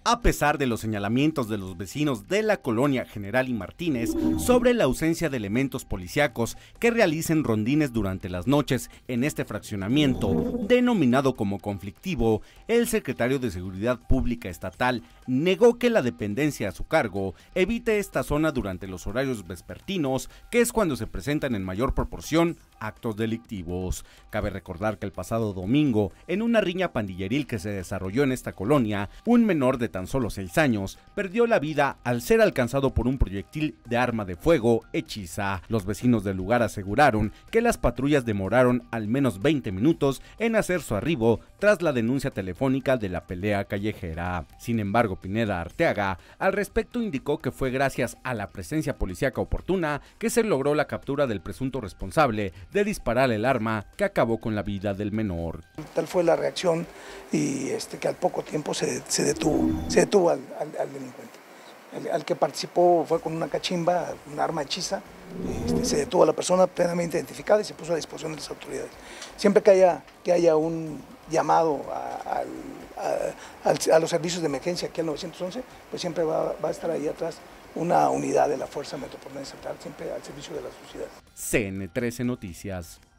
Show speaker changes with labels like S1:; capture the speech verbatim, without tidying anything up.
S1: A pesar de los señalamientos de los vecinos de la colonia General y Martínez sobre la ausencia de elementos policíacos que realicen rondines durante las noches en este fraccionamiento, denominado como conflictivo, el secretario de Seguridad Pública Estatal negó que la dependencia a su cargo evite esta zona durante los horarios vespertinos, que es cuando se presentan en mayor proporción actos delictivos. Cabe recordar que el pasado domingo, en una riña pandilleril que se desarrolló en esta colonia, un menor de tan solo seis años perdió la vida al ser alcanzado por un proyectil de arma de fuego hechiza. Los vecinos del lugar aseguraron que las patrullas demoraron al menos veinte minutos en hacer su arribo tras la denuncia telefónica de la pelea callejera. Sin embargo, Pineda Arteaga al respecto indicó que fue gracias a la presencia policíaca oportuna que se logró la captura del presunto responsable de disparar el arma que acabó con la vida del menor.
S2: Tal fue la reacción y este, que al poco tiempo se, se detuvo, se detuvo al, al, al delincuente. El, al que participó fue con una cachimba, un arma hechiza, este, se detuvo a la persona plenamente identificada y se puso a disposición de las autoridades. Siempre que haya, que haya un llamado a, a, a, a los servicios de emergencia aquí al nueve once, pues siempre va, va a estar ahí atrás una unidad de la Fuerza Metropolitana Estatal, siempre al servicio de la sociedad.
S1: C N trece Noticias.